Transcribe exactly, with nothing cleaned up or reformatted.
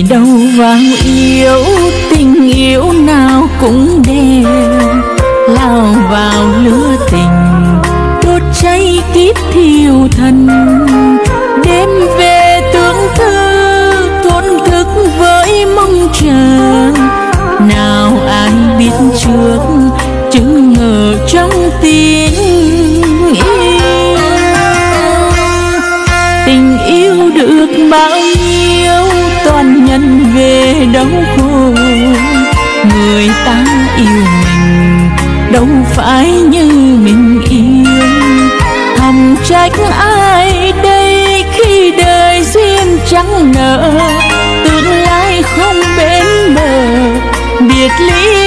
đâu vào yêu, tình yêu nào cũng đều lao vào lửa tình, đốt cháy kiếp thiêu thân. Đêm về tương tư thổn thức với mong chờ, nào ai biết trước chừng ngờ trong tình yêu. Tình yêu được bao nhiêu toàn nhân về đau khổ, người ta yêu mình đâu phải như mình yêu. Thầm trách ai đây khi đời duyên chẳng nợ, tương lai không bến bờ, biệt ly